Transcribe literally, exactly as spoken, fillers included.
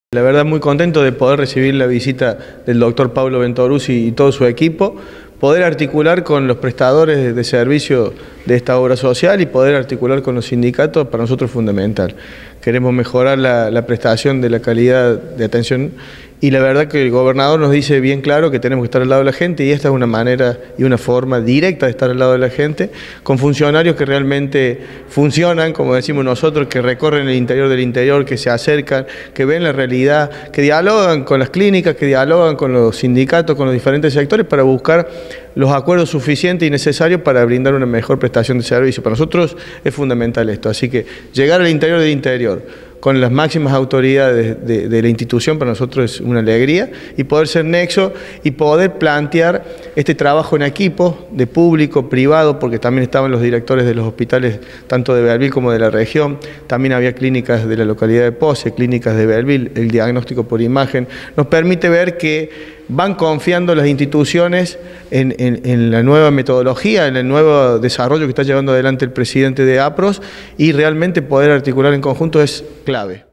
La verdad muy contento de poder recibir la visita del doctor Pablo Ventoruzzi y todo su equipo, poder articular con los prestadores de servicio de esta obra social y poder articular con los sindicatos para nosotros es fundamental. Queremos mejorar la, la prestación de la calidad de atención y la verdad que el gobernador nos dice bien claro que tenemos que estar al lado de la gente y esta es una manera y una forma directa de estar al lado de la gente con funcionarios que realmente funcionan, como decimos nosotros, que recorren el interior del interior, que se acercan, que ven la realidad, que dialogan con las clínicas, que dialogan con los sindicatos, con los diferentes sectores para buscar los acuerdos suficientes y necesarios para brindar una mejor prestación de servicio. Para nosotros es fundamental esto, así que llegar al interior del interior con las máximas autoridades de, de la institución para nosotros es una alegría y poder ser nexo y poder plantear este trabajo en equipo de público, privado, porque también estaban los directores de los hospitales tanto de Belleville como de la región, también había clínicas de la localidad de Poce, clínicas de Belleville, el diagnóstico por imagen, nos permite ver que van confiando las instituciones en, en, en la nueva metodología, en el nuevo desarrollo que está llevando adelante el presidente de APROS y realmente poder articular en conjunto es clave.